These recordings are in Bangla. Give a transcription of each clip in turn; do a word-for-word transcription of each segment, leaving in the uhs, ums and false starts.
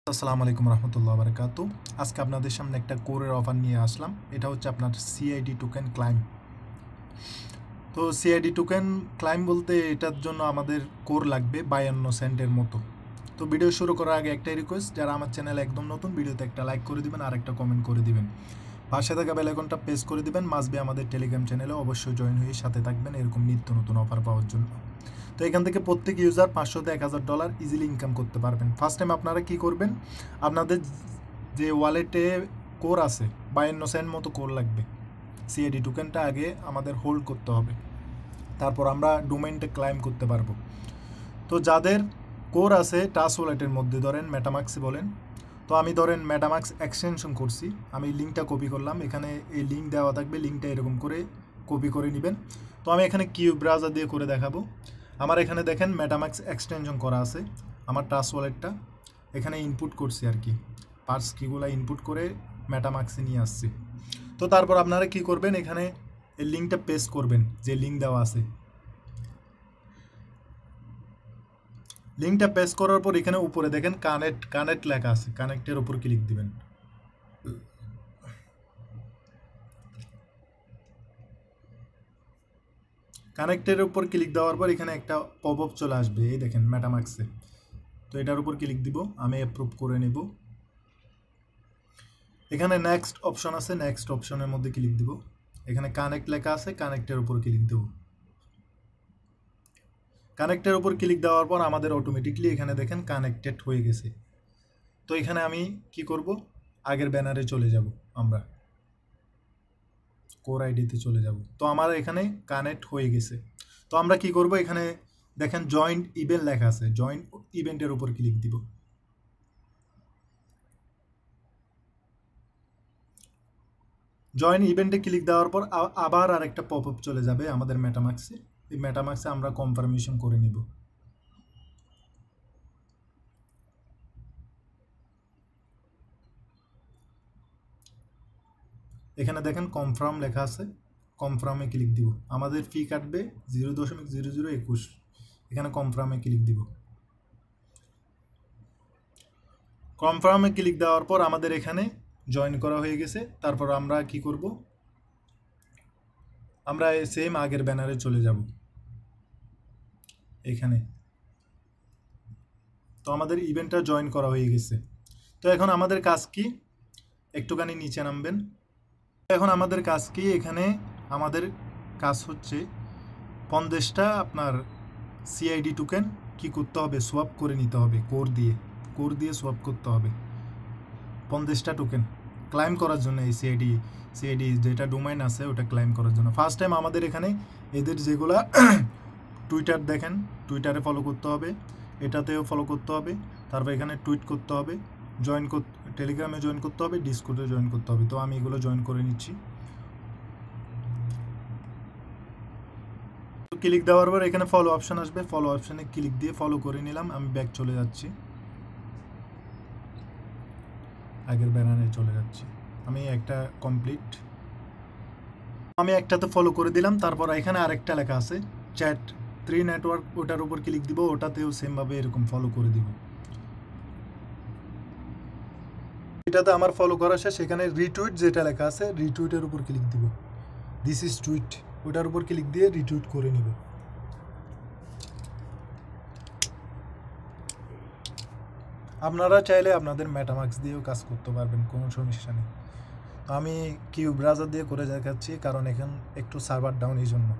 আসসালামু আলাইকুম রহমতুল্লাহ বারকাতু। আজকে আপনাদের সামনে একটা কোরের অফার নিয়ে আসলাম। এটা হচ্ছে আপনার সিআইডি টোকেন ক্লাইম। তো সিআইডি টোকেন ক্লাইম বলতে এটার জন্য আমাদের কোর লাগবে বায়ান্ন সেন্টের মতো। তো ভিডিও শুরু করার আগে একটাই রিকোয়েস্ট, যারা আমার চ্যানেল একদম নতুন, ভিডিওতে একটা লাইক করে দিবেন আর একটা কমেন্ট করে দিবেন। পাশে থাকা বেল আইকনটা প্রেস করে দিবেন। মাসবে আমাদের টেলিগ্রাম চ্যানেলে অবশ্যই জয়েন হয়ে সাথে থাকবেন এরকম নিত্য নতুন অফার পাওয়ার জন্য। তো এখান থেকে প্রত্যেক ইউজার পাঁচশো থেকে এক হাজার ডলার ইজিলি ইনকাম করতে পারবেন। ফার্স্ট টাইম আপনারা কী করবেন, আপনাদের যে ওয়ালেটে কোর আছে বায়ান্ন সেন্ট মতো কোর লাগবে। সিআইডি টোকেনটা আগে আমাদের হোল্ড করতে হবে, তারপর আমরা ডোমেইনটা ক্লাইম করতে পারবো। তো যাদের কোর আছে টাস ওয়ালেটের মধ্যে, ধরেন মেটামাক্সে বলেন, তো আমি ধরেন মেটামাক্স এক্সটেনশন করছি, আমি লিঙ্কটা কপি করলাম, এখানে এই লিঙ্ক দেওয়া থাকবে, লিঙ্কটা এরকম করে কপি করে নেবেন। তো আমি এখানে কিউ ব্রাউজার দিয়ে করে দেখাবো। আমার এখানে দেখেন মেটামাক্স এক্সটেনশন করা আছে, আমার টাস ওয়ালেটটা এখানে ইনপুট করছি আর কি, পার্স কিগুলো ইনপুট করে মেটামাক্সে নিয়ে আসছি। তো তারপর আপনারা কি করবেন, এখানে এই লিঙ্কটা পেস্ট করবেন, যে লিঙ্ক দেওয়া আছে লিঙ্কটা পেস্ট করার পর এখানে উপরে দেখেন কানেক্ট কানেক্ট লেখা আছে, কানেক্টের উপর ক্লিক দিবেন। কানেক্টের উপর ক্লিক দেওয়ার পর এখানে একটা পপ আপ চলে আসবে, এই দেখেন মেটামাক্সে। তো এটার উপর ক্লিক দিব, আমি অ্যাপ্রুভ করে নেব। এখানে নেক্সট অপশন আছে, নেক্সট অপশনের মধ্যে ক্লিক দিব। এখানে কানেক্ট লেখা আছে, কানেক্টের উপর ক্লিক দেব। কানেক্টের উপর ক্লিক দেওয়ার পর আমাদের অটোমেটিকলি এখানে দেখেন কানেক্টেড হয়ে গেছে। তো এখানে আমি কি করব, আগের ব্যানারে চলে যাব, আমরা কোর আইডিতে চলে যাব। তো আমার এখানে কানেক্ট হয়ে গেছে। তো আমরা কি করব, এখানে দেখেন জয়েন্ট ইভেন্ট লেখা আছে, জয়েন্ট ইভেন্টের উপর ক্লিক দিব। জয়েন ইভেন্টে ক্লিক দেওয়ার পর আবার আরেকটা পপ আপ চলে যাবে আমাদের মেটামাক্সে। এই মেটামাক্সে আমরা কনফার্মেশন করে নিব। এখানে দেখেন কনফার্ম লেখা আছে, কনফার্মে ক্লিক দিব। আমাদের ফি কাটবে জিরো দশমিক জিরো জিরো একুশ, এখানে কনফার্মে ক্লিক দিব। কনফার্মে ক্লিক দেওয়ার পর আমাদের এখানে জয়েন করা হয়ে গেছে। তারপর আমরা কি করব, আমরা সেম আগের ব্যানারে চলে যাব এখানে। তো আমাদের ইভেন্টটা জয়েন করা হয়ে গেছে। তো এখন আমাদের কাজ কি, একটুখানি নিচে নামবেন। এখন আমাদের কাজ কি, এখানে আমাদের কাজ হচ্ছে পঞ্চাশটা আপনার সিআইডি টোকেন কি করতে হবে, সোয়াপ করে নিতে হবে, কোর দিয়ে কোর দিয়ে সোয়াপ করতে হবে পঞ্চাশটা টোকেন ক্লাইম করার জন্য। এই সিআইডি সিআইডি যেটা ডোমেইন আছে ওটা ক্লাইম করার জন্য ফার্স্ট টাইম আমাদের এখানে এদের যেগুলা টুইটার দেখেন, টুইটারে ফলো করতে হবে, এটাতেও ফলো করতে হবে, তারপর এখানে টুইট করতে হবে, জয়েন করতে টেলিগ্রামে জয়েন করতে হবে, ডিসকর্ডে জয়েন করতে হবে। তো আমি এগুলো জয়েন করে নিচ্ছি। তো ক্লিক দেওয়ার পর এখানে ফলো অপশান আসবে, ফলো অপশানে ক্লিক দিয়ে ফলো করে নিলাম। আমি ব্যাক চলে যাচ্ছি, আগের ব্যানারে চলে যাচ্ছি। আমি একটা কমপ্লিট, আমি একটাতে ফলো করে দিলাম। তারপর এখানে আরেকটা লেখা আছে চ্যাট থ্রি নেটওয়ার্ক, ওটার উপর ক্লিক দিব, ওটাতেও সেমভাবে এরকম ফলো করে দিব। এটাতে আমার ফলো করা শেষ। এখানে রিটুইট যেটা লেখা আছে, রিটুইটের উপর ক্লিক দিব, দিস ইজ টুইট, ওটার উপর ক্লিক দিয়ে রিটুইট করে নিব। আপনারা চাইলে আপনাদের মেটামাক্স দিয়েও কাজ করতে পারবেন, কোনো সমস্যা নেই। আমি কিউ ব্রাউজার দিয়ে করে দেখাচ্ছি, কারণ এখন একটু সার্ভার ডাউন, এই জন্য।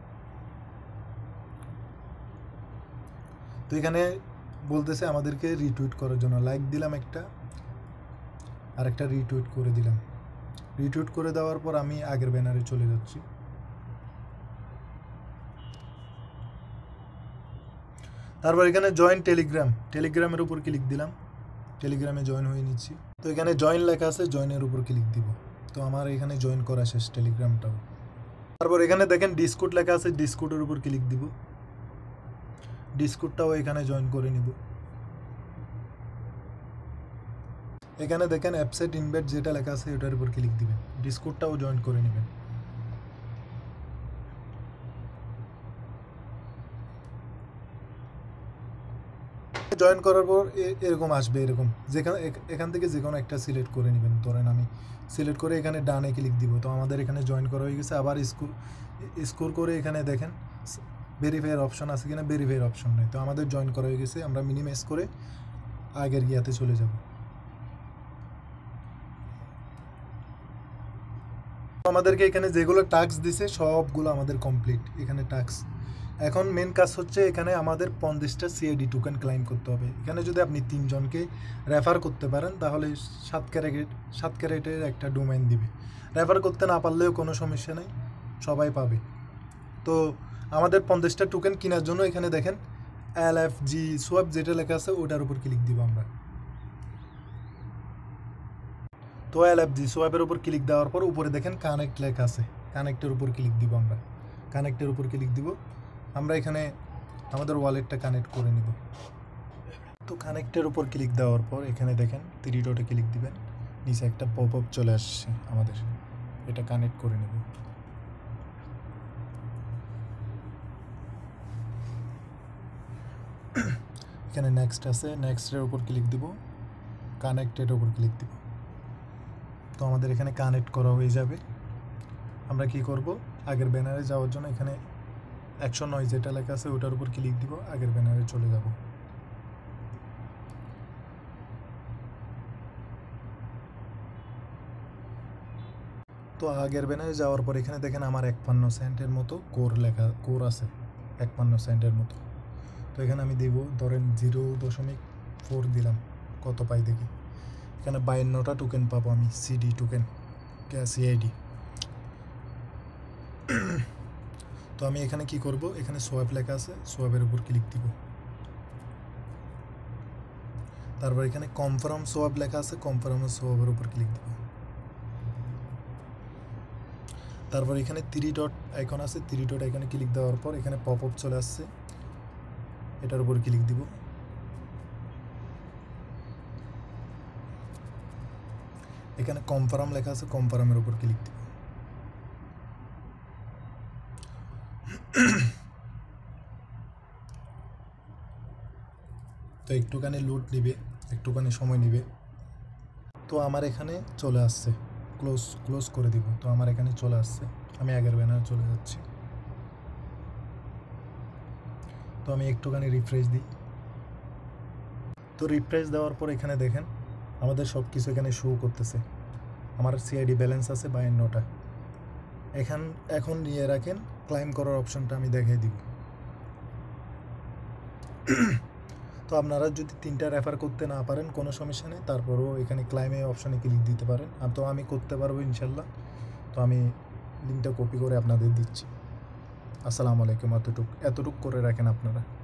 তো এখানে বলতেছে আমাদেরকে রিটুইট করার জন্য, লাইক দিলাম একটা, আর একটা রিটুইট করে দিলাম। রিটুইট করে দেওয়ার পর আমি আগের ব্যানারে চলে যাচ্ছি। তারপর এখানে জয়েন টেলিগ্রাম, টেলিগ্রামের উপর ক্লিক দিলাম, টেলিগ্রামে জয়েন হয়ে নিচ্ছি। তো এখানে জয়েন লেখা আছে, জয়েনের উপর ক্লিক দিব। তো আমার এখানে জয়েন করা শেষ টেলিগ্রামটাও। তারপর এখানে দেখেন ডিসকর্ড লেখা আছে, ডিসকর্ডের উপর ক্লিক দিব, ডিসকর্ডটাও এখানে জয়েন করে নিব। এখানে দেখেন অ্যাপসেট ইনভাইট যেটা লেখা আছে ওটার উপর ক্লিক দিবেন, ডিসকর্ডটাও জয়েন করে নেবেন। জয়েন করার পর এরকম আসবে, এরকম যেখানে এখান থেকে যে কোনো একটা সিলেক্ট করে নেবেন। ধরেন আমি সিলেক্ট করে এখানে ডানে ক্লিক দিব, তো আমাদের এখানে জয়েন করা হয়ে গেছে। আবার স্কোর স্কোর করে এখানে দেখেন ভেরিফাইয়ের অপশন আছে কিনা, ভেরিফাইয়ের অপশন নেই, তো আমাদের জয়েন করা হয়ে গেছে। আমরা মিনিমাইজ করে আগের গিয়াতে চলে যাব। আমাদেরকে এখানে যেগুলো টাস্ক দিছে সবগুলো আমাদের কমপ্লিট। এখানে টাস্ক এখন মেন কাজ হচ্ছে এখানে আমাদের পঞ্চাশটা সিআইডি টোকেন ক্লাইম করতে হবে। এখানে যদি আপনি তিনজনকে রেফার করতে পারেন তাহলে সাত ক্যারেট সাত ক্যারেটের একটা ডোমেইন দিবে। রেফার করতে না পারলেও কোনো সমস্যা নেই, সবাই পাবে। তো আমাদের পঞ্চাশটা টোকেন কেনার জন্য এখানে দেখেন এল এফ জি সোয়াপ যেটা লেখা আছে ওটার উপর ক্লিক দিব আমরা। তো এল এফ জি সোয়াপের উপর ক্লিক দেওয়ার পর উপরে দেখেন কানেক্ট লেখা আছে, কানেক্টের উপর ক্লিক দিব আমরা। কানেক্টের উপর ক্লিক দিব, আমরা এখানে আমাদের ওয়ালেটটা কানেক্ট করে নিব। তো কানেক্টের উপর ক্লিক দেওয়ার পর এখানে দেখেন থ্রি ডটে ক্লিক দিবেন, নিচে একটা পপ আপ চলে আসছে আমাদের, এটা কানেক্ট করে নেব। এখানে নেক্সট আছে, নেক্সটের উপর ক্লিক দিব, কানেক্টের উপর ক্লিক দিব। তো আমাদের এখানে কানেক্ট করা হয়ে যাবে। আমরা কি করব, আগের ব্যানারে যাওয়ার জন্য এখানে একশো নয় যেটা লেখা আছে ওটার উপর ক্লিক দিব, আগের ব্যানারে চলে যাব। তো আগের ব্যানারে যাওয়ার পর এখানে দেখেন আমার একপান্ন সেন্টের মতো কোর লেখা, কোর আছে একপান্ন সেন্টের মতো। তো এখানে আমি দিব ধরেন জিরো দশমিক ফোর দিলাম, কত পাই দেখি। এখানে বায়ান্নটা টোকেন পাবো আমি, সিডি টোকেন সিআইডি। তো আমি এখানে কি করব, এখানে সোয়াপ লেখা আছে, সোয়াপের উপর ক্লিক দিব। তারপর এখানে কনফার্ম সোয়াপ লেখা আছে, কনফার্ম সোয়াপের উপর ক্লিক দিব। তারপর এখানে থ্রি ডট আইকন আছে, থ্রি ডট আইকনে ক্লিক দেওয়ার পর এখানে পপ আপ চলে আসছে, এটার উপর ক্লিক দিব। এখানে কনফার্ম লেখা আছে, কনফার্মের উপর ক্লিক দিব। তো একটুখানি লোড নিবে, একটুখানি সময় নিবে। তো আমার এখানে চলে আসছে, ক্লোজ ক্লোজ করে দিব। তো আমার এখানে চলে আসছে, আমি আগের ব্যানারে চলে যাচ্ছি। তো আমি একটুখানি রিফ্রেশ দিই। তো রিফ্রেশ দেওয়ার পর এখানে দেখেন আমাদের সব কিছু এখানে শো করতেছে। আমার সিআইডি ব্যালেন্স আছে বায়ান্নটা। এখান এখন নিয়ে রাখেন, ক্লাইম করার অপশনটা আমি দেখাই দিব। তো আপনারা যদি তিনটা রেফার করতে না পারেন কোনো সমস্যা নেই, তারপরেও এখানে ক্লাইমে অপশানে ক্লিক দিতে পারেন। আর তো আমি করতে পারবো ইনশাল্লাহ। তো আমি লিঙ্কটা কপি করে আপনাদের দিচ্ছি। আসসালামু আলাইকুম। এতটুক এতটুক করে রাখেন আপনারা।